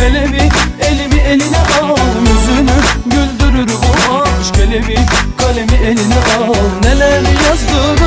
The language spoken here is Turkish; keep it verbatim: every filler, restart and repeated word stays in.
Hele bir elimi eline al, yüzünü güldürür bu aşk. Hele bir kalemi eline al, neler yazdık